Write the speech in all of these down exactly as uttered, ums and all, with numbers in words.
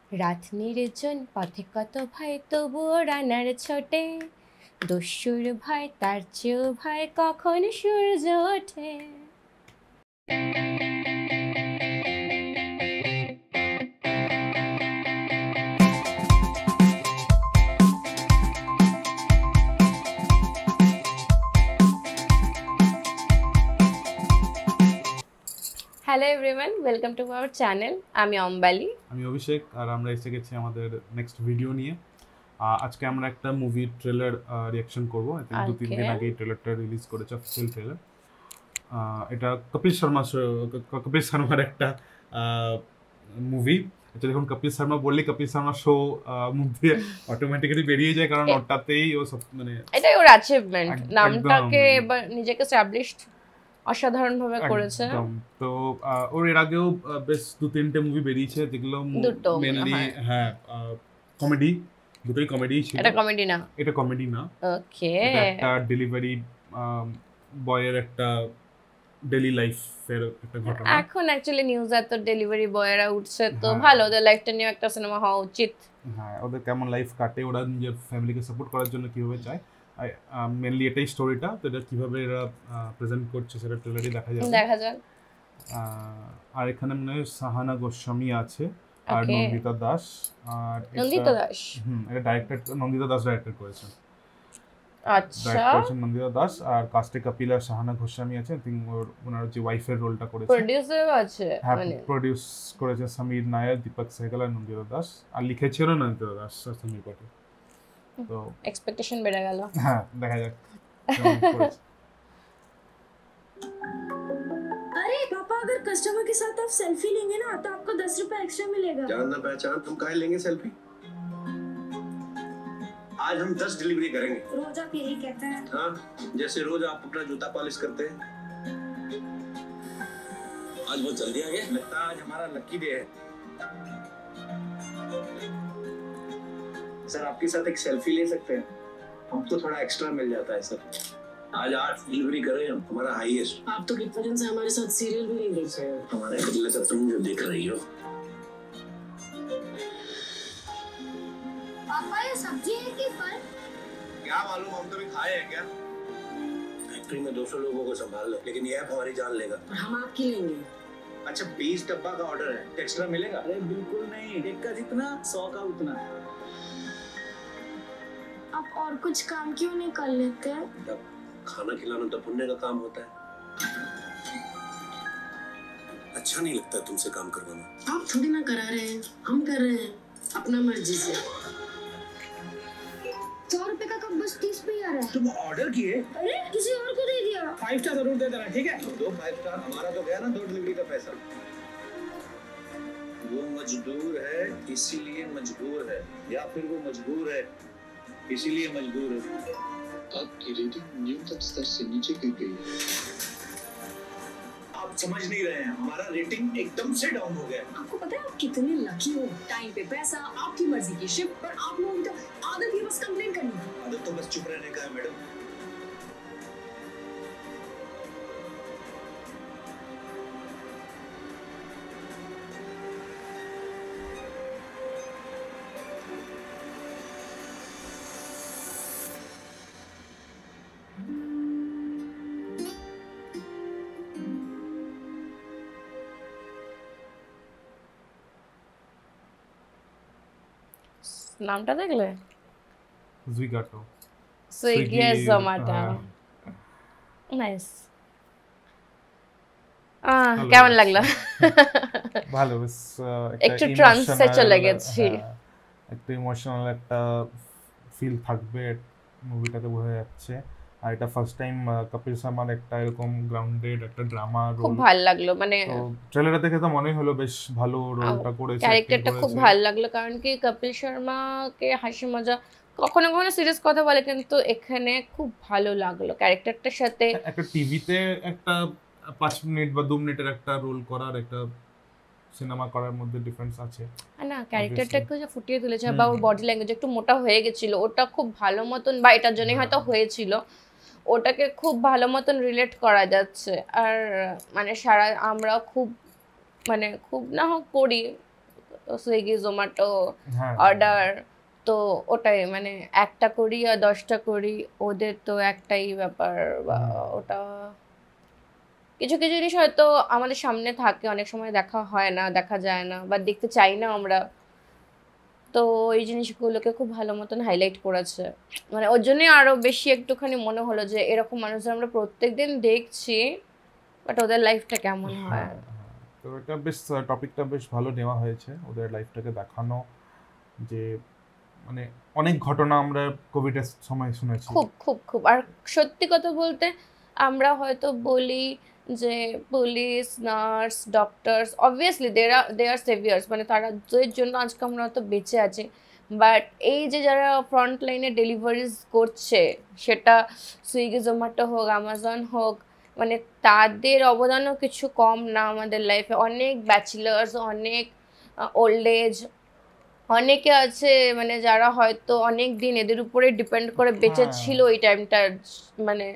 রাত নির্জন পথে কত ভয় তবুও রানার ছোটে, দস্যুর ভয় তার চেয়েও ভয় কখন সূর্য ওঠে। Hello everyone, welcome to our channel. আমি অম্বালি, আমি অভিষেক, আর আমরা এসে গেছি আমাদের নেক্সট ভিডিও নিয়ে। আজকে আমরা একটা মুভি ট্রেলার রিঅ্যাকশন করব। আই থিংক দু তিন দিন আগে ট্রেলারটা রিলিজ করেছে, অফিসিয়াল ট্রেলার। এটা কপিল শর্মা কপিল শর্মার একটা মুভি। এটা দেখুন, কপিল শর্মা বললে কপিল শর্মা শো মুখ দিয়ে অটোমেটিক্যালি বেরিয়ে যায়, কারণ ওটাতেই ও সব মানে এটাই ওর অ্যাচিভমেন্ট, নামটাকে এবার নিজেকে এস্টাবলিশড অসাধারণ ভাবে করেছে। তো ওর এর আগেও বেশ দু তিনটে মুভি বেরিয়েছে, যেগুলো মেনলি হ্যাঁ কমেডি, দুটোই কমেডি ছিল। এটা কমেডি না, এটা কমেডি না, ওকে। এটা একটা ডেলিভারি বয়ের একটা ডেইলি লাইফের একটা ঘটনা। এখন অ্যাকচুয়ালি নিউজ এত ডেলিভারি বয়রা উঠছে, তো ভালো, ওদের লাইফটা নিয়ে একটা সিনেমা হওয়া উচিত। হ্যাঁ, ওদের কেমন লাইফ কাটে, ওরা নিজের ফ্যামিলিকে সাপোর্ট করার জন্য কিভাবে চায়, মেনলি এটাই স্টোরিটা। তো এটা কিভাবে এরা প্রেজেন্ট করছে সেটা ট্রেলারে দেখা যাবে, দেখা যাক। আর এখানে মনে হয় সাহানা গোস্বামী আছে আর নন্দিতা দাস। আর নন্দিতা দাস হুম এটা ডাইরেক্টর নন্দিতা দাস ডাইরেক্টর করেছেন। আচ্ছা, ডাইরেক্টর নন্দিতা দাস, আর কাস্টে কপিল আর সাহানা গোস্বামী আছে। আই থিংক ওর ওনার যে ওয়াইফের রোলটা করেছে, প্রোডিউসারও আছে, মানে প্রোডিউস করেছে সমীর নায়ার, দীপক সেহগল আর নন্দিতা দাস, আর লিখেছিল নন্দিতা দাস আর সমীর পাটিল। तो एक्सपेक्टेशन बढ़ गया। हाँ, देखा जाए। अरे पापा, अगर कस्टमर के साथ आप सेल्फी लेंगे ना तो आपको दस रुपए एक्स्ट्रा मिलेगा। जान ना पहचान, तुम काहे लेंगे सेल्फी? आज हम दस डिलीवरी करेंगे। रोज आप यही कहते हैं। हाँ, जैसे रोज आप अपना जूता पॉलिश करते हैं। आज बहुत जल्दी आ गए, लगता है आज हमारा लकी डे है। सर, आपके साथ एक सेल्फी ले सकते हैं? हम तो थोड़ा एक्स्ट्रा मिल जाता है सर। आज आठ डिलीवरी करें हम, हमारा हाईएस्ट। आप तो कितने दिन से हमारे साथ सीरियल भी नहीं देख रहे हो। हमारे बदले से तुम जो देख रही हो। पापा, ये सब्जी है कि फल? क्या मालूम, हम तो भी खाए हैं क्या? फैक्ट्री में दो सौ लोगों को संभाल लो, लेकिन ये ऐप हमारी जान लेगा। और हम आपकी लेंगे। अच्छा, बीस डब्बा का ऑर्डर है, एक्स्ट्रा मिलेगा? अरे बिल्कुल नहीं, एक का जितना सौ का उतना। आप और कुछ काम क्यों नहीं कर लेते? जब खाना खिलाना तो पुण्य का काम होता है। अच्छा नहीं लगता तुमसे काम करवाना। आप थोड़ी ना करा रहे हैं, हम कर रहे हैं अपना मर्जी से। सौ रुपए का कप बस तीस पे ही आ रहा है। तुम ऑर्डर किए? अरे किसी और को दे दिया। फाइव स्टार जरूर दे देना, ठीक है? दो फाइव स्टार, हमारा तो गया ना दो डिलीवरी का पैसा। वो मजदूर है इसीलिए मजबूर है, या फिर वो मजबूर है इसीलिए मजबूर है। आपकी रेटिंग न्यूनतम स्तर से नीचे गिर गई है। आप समझ नहीं रहे हैं, हमारा रेटिंग एकदम से डाउन हो गया। आपको पता है आप कितने लकी हो? टाइम पे पैसा, आपकी मर्जी की शिफ्ट, पर आप लोगों की तो आदत ही बस कंप्लेन करनी है। आदत तो बस चुप रहने का है मैडम। নামটা দেখলে? জুইগাটো, সুইগি আর জোম্যাটো। নাইস। আহ কেমন লাগলো? ভালো, বেশ একটু ট্রান্সে চলে গেছি। একটু ইমোশনাল একটা ফিল থাকবে মুভিটাতে, বোঝা যাচ্ছে। আর এটা ফার্স্ট টাইম কপিল শর্মার একটা এরকম গ্রাউন্ডেড একটা ড্রামা রোল। খুব ভালো লাগলো, মানে ট্রেলারটা দেখে তো মনেই হলো বেশ ভালো রোলটা করেছে, ক্যারেক্টারটা খুব ভালো লাগলো। কারণ কি কপিল শর্মাকে হাসি মজা কখনো কখনো সিরিয়াস কথা বলে, কিন্তু এখানে খুব ভালো লাগলো ক্যারেক্টারটার সাথে। একটা টিভিতে একটা পাঁচ মিনিট বা দু মিনিটের একটা রোল করার একটা সিনেমা করার মধ্যে ডিফারেন্স আছে না। ক্যারেক্টারটাকে যে ফুটিয়ে তুলেছে, বা ওর বডি ল্যাঙ্গুয়েজ একটু মোটা হয়ে গেছিল, ওটা খুব ভালো মতন, বা এটার জন্যই হয়তো হয়েছিল, ওটাকে খুব ভালো মতন রিলেট করা যাচ্ছে। আর মানে সারা আমরা খুব মানে খুব না হোক করি সুইগি জোম্যাটো হ্যাঁ অর্ডার, তো ওটাই মানে একটা করি আর দশটা করি, ওদের তো একটাই ব্যাপার বা ওটা কিছু কিছু জিনিস হয়তো আমাদের সামনে থাকে, অনেক সময় দেখা হয় না, দেখা যায় না বা দেখতে চাই না আমরা, তো এই জিনিসগুলোকে খুব ভালো মতন হাইলাইট করেছে, মানে ওর জন্যই আরো বেশি একটুখানি মনে হলো যে এরকম মানুষদের আমরা প্রত্যেকদিন দেখছি, বাট ওদের লাইফটা কেমন হয়। হ্যাঁ, তো এটা বেশ টপিকটা বেশ ভালো নেওয়া হয়েছে, ওদের লাইফটাকে দেখানো, যে মানে অনেক ঘটনা আমরা কোভিডের সময় শুনেছি। খুব খুব খুব আর সত্যি কথা বলতে আমরা হয়তো বলি যে police, nurse, doctors obviously they are they are saviours, মানে তাদের জন্য আজকে আমরা হয়তো বেঁচে আছি, বাট এই যে যারা ফ্রন্ট লাইনে ডেলিভারিজ করছে, সেটা সুইগি জোম্যাটো হোক, অ্যামাজন হোক, মানে তাদের অবদানও কিছু কম না আমাদের লাইফে। অনেক ব্যাচেলার্স, অনেক ওল্ড এজ, অনেকে আছে মানে যারা হয়তো অনেক দিন এদের উপরে ডিপেন্ড করে বেঁচে ছিল এই টাইমটা, মানে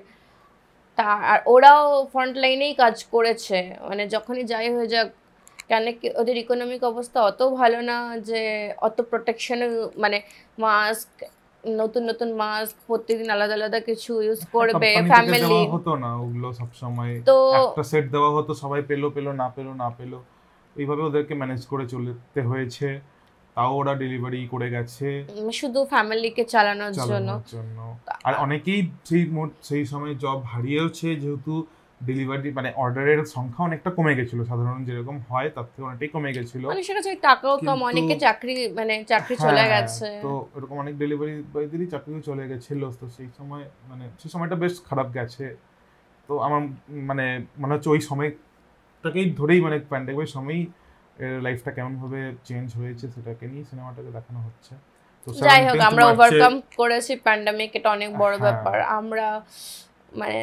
তা আর ওরাও ফ্রন্ট লাইনেই কাজ করেছে, মানে যখনই যাই হয়ে যাক কেন কি ওদের ইকোনমিক অবস্থা অত ভালো না যে অত প্রোটেকশন, মানে মাস্ক, নতুন নতুন মাস্ক প্রত্যেকদিন আলাদা আলাদা কিছু ইউজ করবে ফ্যামিলি, হতো না ওগুলো সব সময়, তো একটা সেট দেওয়া হতো, সবাই পেলো পেলো না পেলো না পেলো, এইভাবে ওদেরকে ম্যানেজ করে চলতে হয়েছে, তাও ওরা ডেলিভারি করে গেছে শুধু ফ্যামিলিকে চালানোর জন্য। আর অনেকেই সেই সেই সময় জব হারিয়েওছে, যেহেতু ডেলিভারি মানে অর্ডারের সংখ্যা অনেকটা কমে গেছিল, সাধারণ যেরকম হয় তার থেকে অনেকটাই কমে গেছিল, মানুষের কাছে টাকাও কম, অনেকে চাকরি মানে চাকরি চলে গেছে, তো এরকম অনেক ডেলিভারি বয়দেরই চাকরিও চলে গেছিল, তো সেই সময় মানে সেই সময়টা বেশ খারাপ গেছে। তো আমার মানে মনে হচ্ছে ওই সময়টাকেই ধরেই মানে প্যান্ডেমিকের সময়ই লাইফটা কেমন ভাবে চেঞ্জ হয়েছে সেটাকে নিয়ে সিনেমাটাকে দেখানো হচ্ছে। তো যাই হোক আমরা ওভারকাম করেছি প্যান্ডেমিক, এটা অনেক বড় ব্যাপার, আমরা মানে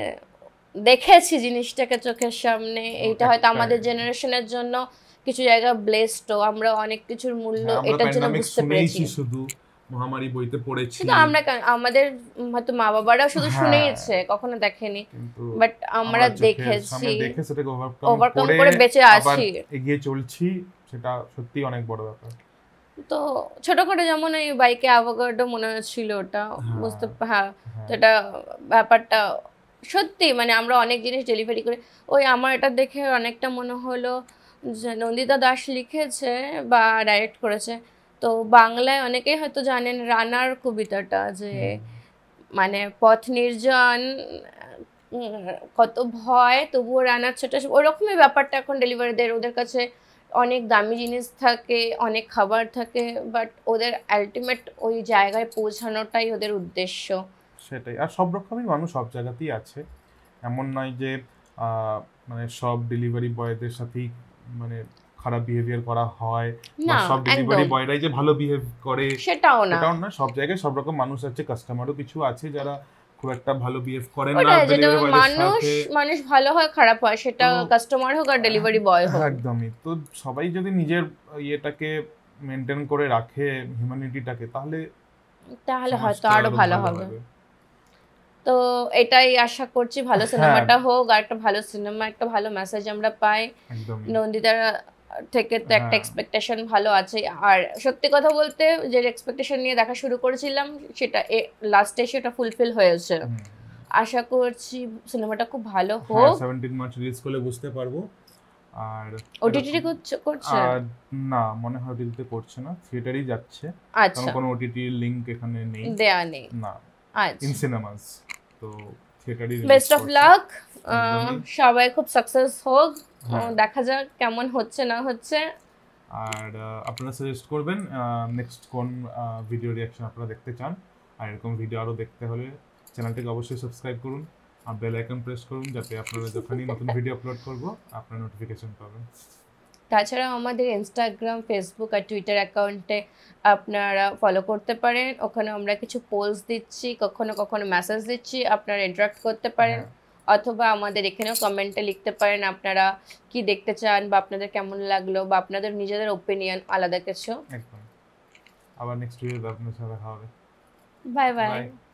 দেখেছি জিনিসটাকে চোখের সামনে, এইটা হয়তো আমাদের জেনারেশনের জন্য কিছু জায়গা ব্লেসড, আমরা অনেক কিছুর মূল্য এটার জন্য বুঝতে পেরেছি। শুধু মহামারী বইতে পড়েছি, শুধু আমরা আমাদের হয়তো মা বাবারাও শুধু শুনেইছে, কখনো দেখেনি, বাট আমরা দেখেছি, দেখে সেটাকে ওভারকাম করে বেঁচে আছি, এগিয়ে চলছি, সেটা সত্যি অনেক বড় ব্যাপার। তো ছোটখাটো যেমন এই বাইকে অ্যাভোকাডো মনে হচ্ছিল ওটা, বুঝতে হ্যাঁ, তো এটা ব্যাপারটা সত্যি মানে আমরা অনেক জিনিস ডেলিভারি করি। ওই আমার এটা দেখে অনেকটা মনে হলো যে নন্দিতা দাস লিখেছে বা ডাইরেক্ট করেছে, তো বাংলায় অনেকেই হয়তো জানেন রানার কবিতাটা, যে মানে পথ নির্জন, কত ভয় তবুও রানার ছোট, ওরকমই ব্যাপারটা এখন ডেলিভারিদের, ওদের কাছে অনেক দামি জিনিস থাকে, অনেক খাবার থাকে, বাট ওদের আলটিমেট ওই জায়গায় পৌঁছানোটাই ওদের উদ্দেশ্য। সেটাই, আর সব রকমই মানুষ সব জায়গাতেই আছে, এমন নয় যে মানে সব ডেলিভারি বয়দের সাথেই মানে খারাপ বিহেভিয়ার করা হয়, বা সব ডেলিভারি বয়রাই যে ভালো বিহেভ করে সেটাও না, সেটাও না, সব জায়গায় সব রকম মানুষ আছে, কাস্টমারও কিছু আছে যারা খুব একটা ভালো বিহেভ করে না, মানুষ মানুষ ভালো হয় খারাপ হয়, সেটা কাস্টমার হোক আর ডেলিভারি বয় হোক, একদমই। তো সবাই যদি নিজের ইয়েটাকে মেনটেন করে রাখে, হিউম্যানিটিটাকে, তাহলে তাহলে হয়তো আরো ভালো হবে। তো এটাই আশা করছি ভালো সিনেমাটা হোক, আর একটা ভালো সিনেমা, একটা ভালো মেসেজ আমরা পাই নন্দিতার থেকে, তো একটা এক্সপেকটেশন ভালো আছে, আর সত্যি কথা বলতে যে এক্সপেকটেশন নিয়ে দেখা শুরু করেছিলাম সেটা লাস্টে সেটা ফুলফিল হয়েছে, আশা করছি সিনেমাটা খুব ভালো হোক। সতেরো মার্চ রিলিজ করলে বুঝতে পারবো। আর ওটিটি করছে না, মনে হয় ওটিটিতে করছে না, থিয়েটারেই যাচ্ছে, আচ্ছা কোনো ওটিটি লিংক এখানে নেই, দেয়া নেই না, আচ্ছা ইন সিনেমাস, তো থিয়েটারই। বেস্ট অফ লাক, সবাই খুব সাকসেস হোক, দেখা যাক কেমন হচ্ছে না হচ্ছে, আর আপনারা সাজেস্ট করবেন নেক্সট কোন ভিডিও রিঅ্যাকশন আপনারা দেখতে চান, আর এরকম ভিডিও আরো দেখতে হলে চ্যানেলটিকে অবশ্যই সাবস্ক্রাইব করুন আর বেল আইকন প্রেস করুন, যাতে আপনারা যখনই নতুন ভিডিও আপলোড করব আপনারা নোটিফিকেশন পাবেন। তাছাড়া আমাদের ইনস্টাগ্রাম, ফেসবুক আর টুইটার অ্যাকাউন্টে আপনারা ফলো করতে পারেন, ওখানে আমরা কিছু পোস্ট দিচ্ছি, কখনো কখনো মেসেজ দিচ্ছি, আপনারা ইন্টারাক্ট করতে পারেন, অথবা আমাদের এখানেও কমেন্টে লিখতে পারেন আপনারা কি দেখতে চান, বা আপনাদের কেমন লাগলো, বা আপনাদের নিজেদের ওপিনিয়ন আলাদা কিছু। একদম, আবার নেক্সট ভিডিওতে আপনাদের সাথে দেখা হবে। Bye by.